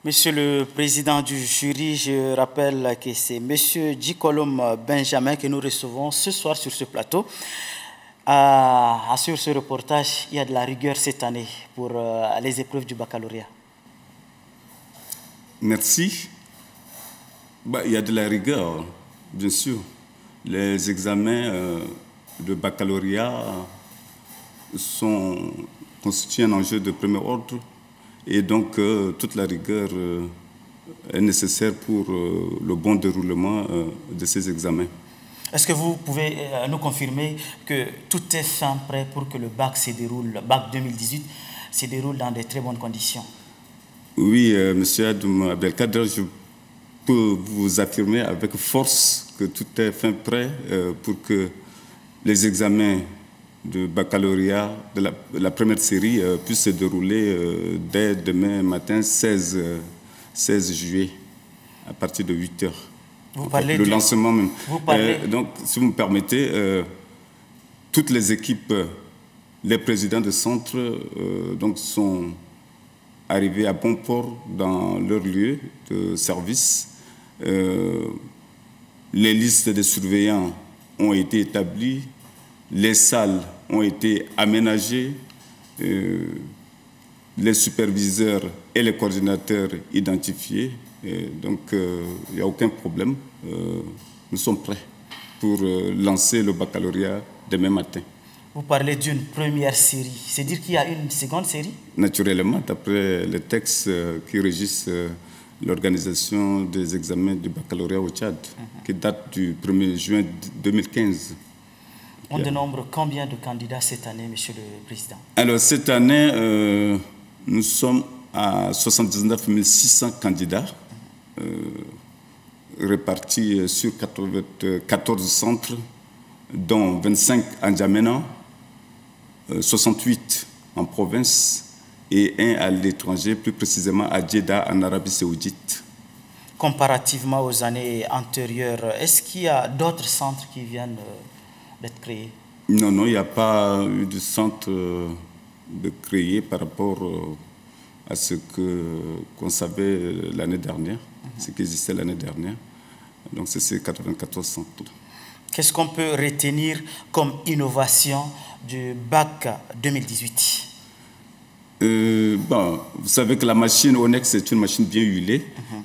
Monsieur le Président du jury, je rappelle que c'est Monsieur Djikolom Benjamin que nous recevons ce soir sur ce plateau. Sur ce reportage, il y a de la rigueur cette année pour les épreuves du baccalauréat. Merci. Il y a de la rigueur, bien sûr. Les examens de baccalauréat constituent un enjeu de premier ordre et donc toute la rigueur est nécessaire pour le bon déroulement de ces examens. Est-ce que vous pouvez nous confirmer que tout est fin prêt pour que le bac se déroule, le bac 2018 se déroule dans de très bonnes conditions? Oui, Monsieur Adoum Abdelkader, je peux vous affirmer avec force que tout est fin prêt pour que les examens de baccalauréat de la première série puissent se dérouler dès demain matin 16 juillet à partir de 8 h. Le lancement même. Donc, si vous me permettez, toutes les équipes, les présidents de centre donc sont arrivés à bon port dans leur lieu de service. Les listes des surveillants ont été établies, les salles ont été aménagées, les superviseurs et les coordinateurs identifiés. Donc, il n'y a aucun problème. Nous sommes prêts pour lancer le baccalauréat demain matin. Vous parlez d'une première série. C'est dire qu'il y a une seconde série? Naturellement, d'après les textes qui régissent l'organisation des examens du baccalauréat au Tchad, qui date du 1er juin 2015. On dénombre combien de candidats cette année, Monsieur le Président? Alors, cette année, nous sommes à 79 600 candidats répartis sur 14 centres, dont 25 en Djamena, 68 en province et 1 à l'étranger, plus précisément à Jeddah en Arabie Saoudite. Comparativement aux années antérieures, est-ce qu'il y a d'autres centres qui viennent d'être créés? Non, il n'y a pas eu de centre de créé par rapport à ce qu'on savait l'année dernière, ce qui existait l'année dernière. Donc c'est ces 94 centres. Qu'est-ce qu'on peut retenir comme innovation du bac 2018? Vous savez que la machine ONEX est une machine bien huilée.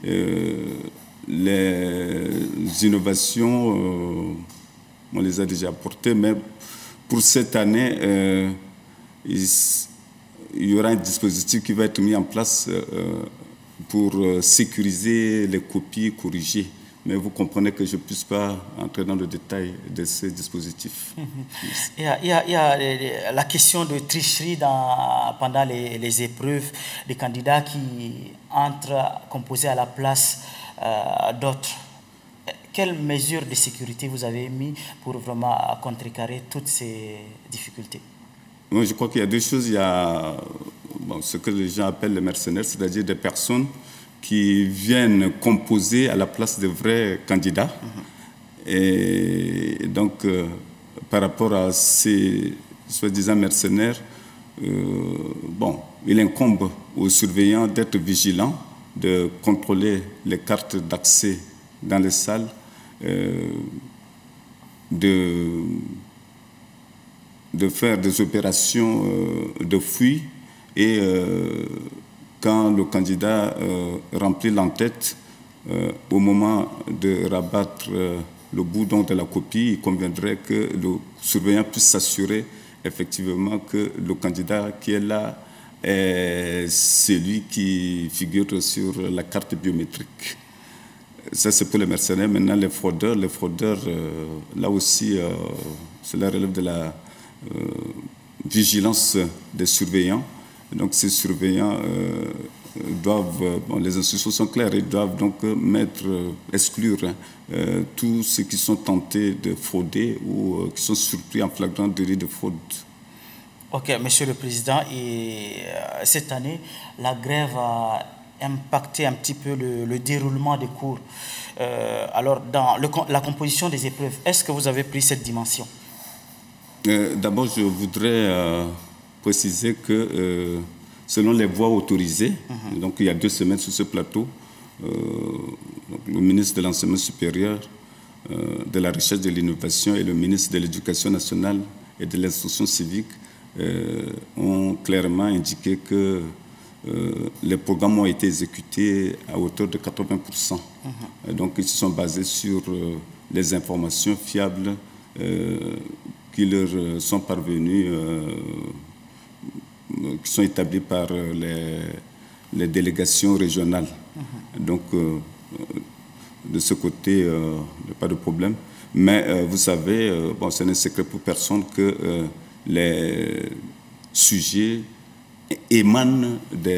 Les innovations, on les a déjà apportées, mais pour cette année, il y aura un dispositif qui va être mis en place pour sécuriser les copies corrigées. Mais vous comprenez que je ne puisse pas entrer dans le détail de ces dispositifs. Il y a la question de tricherie pendant les épreuves des candidats qui entrent composés à la place d'autres. Quelles mesures de sécurité vous avez mis pour vraiment contrecarrer toutes ces difficultés? Moi, je crois qu'il y a deux choses. Il y a ce que les gens appellent les mercenaires, c'est-à-dire des personnes qui viennent composer à la place de vrais candidats. Et donc, par rapport à ces soi-disant mercenaires, il incombe aux surveillants d'être vigilants, de contrôler les cartes d'accès dans les salles, de faire des opérations de fouille et quand le candidat remplit l'entête, au moment de rabattre le bout de la copie, il conviendrait que le surveillant puisse s'assurer effectivement que le candidat qui est là est celui qui figure sur la carte biométrique. Ça, c'est pour les mercenaires. Maintenant, les fraudeurs, là aussi, cela relève de la vigilance des surveillants. Donc ces surveillants doivent, les instructions sont claires, ils doivent donc exclure tous ceux qui sont tentés de frauder ou qui sont surpris en flagrant délit de fraude. Ok, Monsieur le Président, et cette année, la grève a impacté un petit peu le déroulement des cours. Alors, dans la composition des épreuves, est-ce que vous avez pris cette dimension? D'abord, je voudrais préciser que selon les voies autorisées. Donc il y a 2 semaines sur ce plateau, donc, le ministre de l'Enseignement supérieur, de la Recherche et de l'Innovation et le ministre de l'Éducation nationale et de l'Instruction civique ont clairement indiqué que les programmes ont été exécutés à hauteur de 80%. Donc ils se sont basés sur les informations fiables qui leur sont parvenues, qui sont établies par les délégations régionales. Donc de ce côté, il n'y a pas de problème. Mais vous savez, bon, ce n'est secret pour personne que les sujets émanent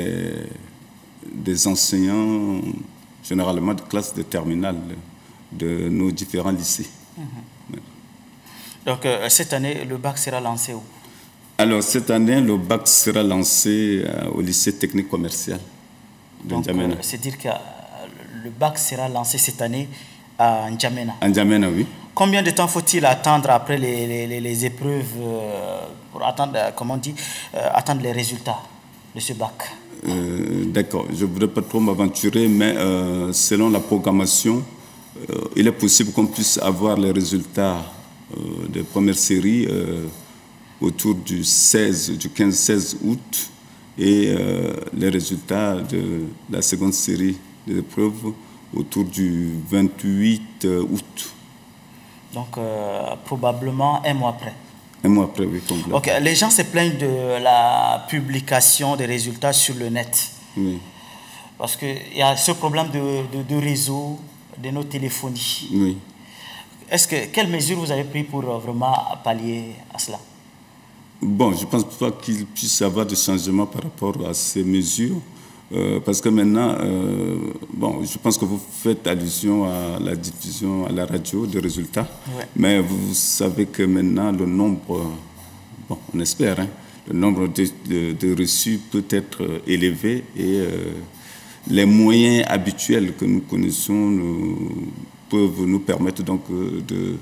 des enseignants, généralement de classe de terminale, de nos différents lycées. Donc, cette année, le bac sera lancé où? Alors, cette année, le bac sera lancé au lycée technique commercial de N'Djamena. C'est-à-dire que le bac sera lancé cette année à N'Djamena. À N'Djamena, oui. Combien de temps faut-il attendre après les épreuves pour attendre, comment on dit, attendre les résultats de ce bac? D'accord, je ne voudrais pas trop m'aventurer, mais selon la programmation, il est possible qu'on puisse avoir les résultats des premières séries autour du 15-16 août et les résultats de la seconde série des épreuves autour du 28 août. Donc, probablement un mois après. Un mois après, oui. Complètement. Ok, les gens se plaignent de la publication des résultats sur le net. Oui. Parce qu'il y a ce problème de réseau, de nos téléphonies. Oui. Quelles mesures vous avez prises pour vraiment pallier à cela? Bon, je ne pense pas qu'il puisse y avoir de changement par rapport à ces mesures. Parce que maintenant, bon, je pense que vous faites allusion à la diffusion à la radio des résultats. Ouais. Mais vous savez que maintenant, le nombre, bon, on espère, hein, le nombre de reçus peut être élevé et les moyens habituels que nous connaissons peuvent nous permettre donc de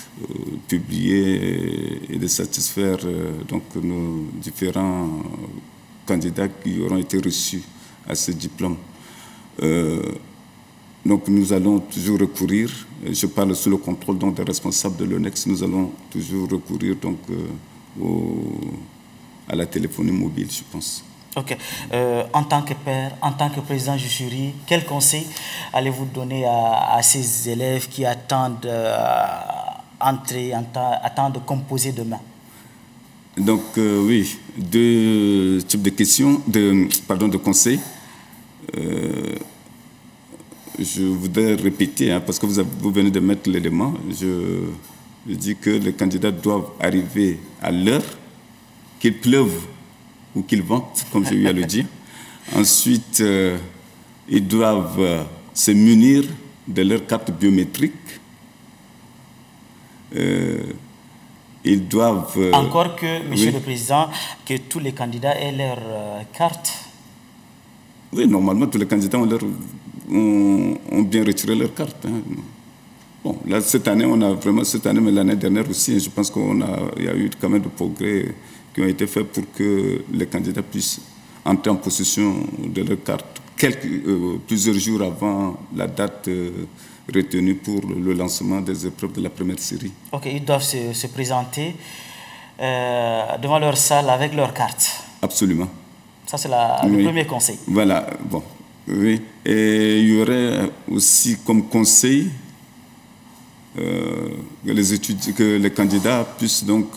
publier et de satisfaire donc nos différents candidats qui auront été reçus à ce diplôme. Donc nous allons toujours recourir, je parle sous le contrôle donc, des responsables de l'ONEX, nous allons toujours recourir donc, à la téléphonie mobile, je pense. Ok. En tant que père, en tant que président du jury, quel conseil allez-vous donner à ces élèves qui attendent attendent de composer demain? Donc oui, 2 types de questions, de conseils. Je voudrais répéter, hein, parce que vous venez de mettre l'élément, je dis que les candidats doivent arriver à l'heure, qu'il pleuve ou qu'il vente, comme j'ai eu à le dire. Ensuite, ils doivent se munir de leur carte biométrique. Ils doivent... Encore que, Monsieur le Président, que tous les candidats aient leur carte. Oui, normalement, tous les candidats ont bien retiré leur carte. Hein. Bon, là, cette année, mais l'année dernière aussi, je pense qu'il y a eu quand même de progrès qui ont été faits pour que les candidats puissent entrer en possession de leur carte plusieurs jours avant la date retenue pour le lancement des épreuves de la première série. Ok, ils doivent se présenter devant leur salle avec leur carte. Absolument. Ça, c'est le premier conseil. Voilà, bon, oui. Et il y aurait aussi comme conseil que les candidats puissent donc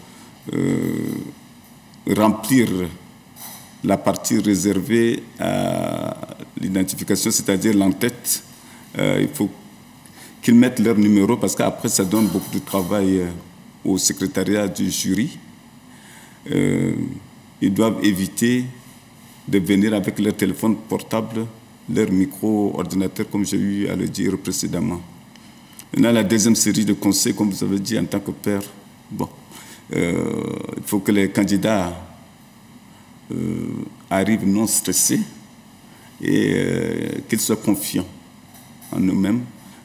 remplir la partie réservée à l'identification, c'est-à-dire l'entête. Il faut qu'ils mettent leur numéro parce qu'après, ça donne beaucoup de travail au secrétariat du jury. Ils doivent éviter de venir avec leur téléphone portable, leur micro-ordinateur, comme j'ai eu à le dire précédemment. Maintenant, la deuxième série de conseils, comme vous avez dit en tant que père, bon, il faut que les candidats arrivent non stressés et qu'ils soient confiants en eux-mêmes.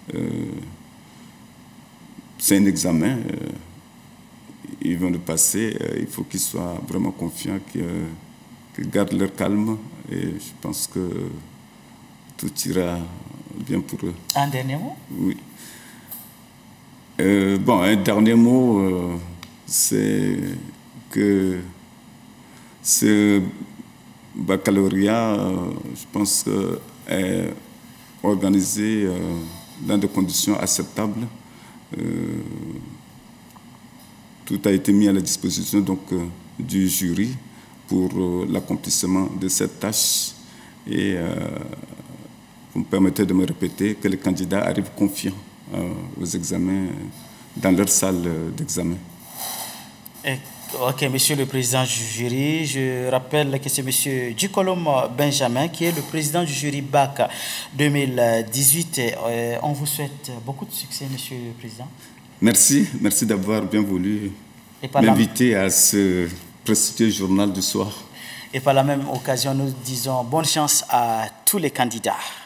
C'est un examen, ils vont le passer, il faut qu'ils soient vraiment confiants qu'ils gardent leur calme et je pense que tout ira bien pour eux. Un dernier mot? Oui. Bon, un dernier mot, c'est que ce baccalauréat, je pense, est organisé dans des conditions acceptables. Tout a été mis à la disposition donc, du jury pour l'accomplissement de cette tâche. Et vous me permettez de me répéter que les candidats arrivent confiants aux examens, dans leur salle d'examen. Ok, Monsieur le Président du jury, je rappelle que c'est Monsieur Djikolom Benjamin qui est le président du jury BAC 2018. On vous souhaite beaucoup de succès, Monsieur le Président. Merci d'avoir bien voulu m'inviter à ce prestigieux journal du soir. Et par la même occasion, nous disons bonne chance à tous les candidats.